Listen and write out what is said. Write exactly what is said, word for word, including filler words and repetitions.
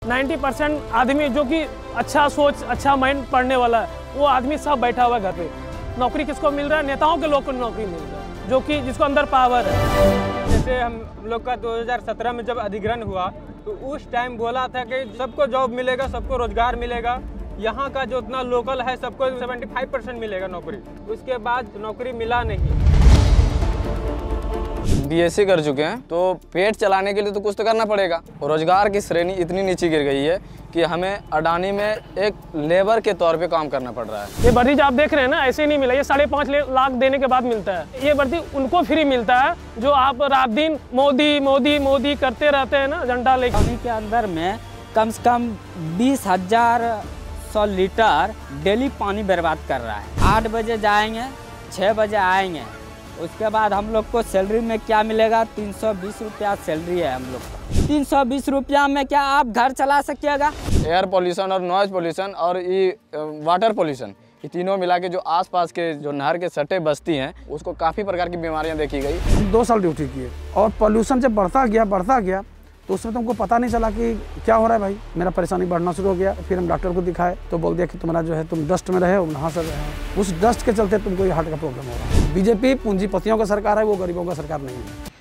नब्बे परसेंट आदमी जो कि अच्छा सोच, अच्छा माइंड पढ़ने वाला है, वो आदमी सब बैठा हुआ है घर पे। नौकरी किसको मिल रहा है? नेताओं के लोग को नौकरी मिल रहा है, जो कि जिसको अंदर पावर है। जैसे हम लोग का दो हज़ार सत्रह में जब अधिग्रहण हुआ तो उस टाइम बोला था कि सबको जॉब मिलेगा, सबको रोजगार मिलेगा। यहाँ का जो उतना लोकल है सबको पचहत्तर परसेंट मिलेगा नौकरी। उसके बाद नौकरी मिला नहीं। बीएससी कर चुके हैं तो पेट चलाने के लिए तो कुछ तो करना पड़ेगा। रोजगार की श्रेणी इतनी नीचे गिर गई है कि हमें अडानी में एक लेबर के तौर पे काम करना पड़ रहा है। ये भर्ती जो आप देख रहे हैं ना, ऐसे नहीं मिला। ये साढ़े पाँच लाख देने के बाद मिलता है। ये भर्ती उनको फ्री मिलता है जो आप रात दिन मोदी मोदी मोदी करते रहते हैं ना, झंडा लेकर। पानी के अंदर में कम से कम बीस हजार सौ लीटर डेली पानी बर्बाद कर रहा है। आठ बजे जाएंगे, छः बजे आएंगे, उसके बाद हम लोग को सैलरी में क्या मिलेगा? तीन सौ बीस रुपया सैलरी है हम लोग का। तीन सौ बीस रुपया में क्या आप घर चला सकिएगा? एयर पोल्यूशन और नॉइज पोल्यूशन और ये वाटर पोल्यूशन, ये तीनों मिला के जो आसपास के जो नहर के सटे बस्ती हैं उसको काफ़ी प्रकार की बीमारियां देखी गई। दो साल ड्यूटी किए और पोल्यूशन जब बढ़ता गया बढ़ता गया तो उसमें तुमको पता नहीं चला कि क्या हो रहा है भाई। मेरा परेशानी बढ़ना शुरू हो गया। फिर हम डॉक्टर को दिखाए तो बोल दिया कि तुम्हारा जो है तुम डस्ट में रहे हो, नहा सर रहे हो। उस डस्ट के चलते तुमको ये हार्ट का प्रॉब्लम हो रहा है। बीजेपी पूंजीपतियों का सरकार है, वो गरीबों का सरकार नहीं है।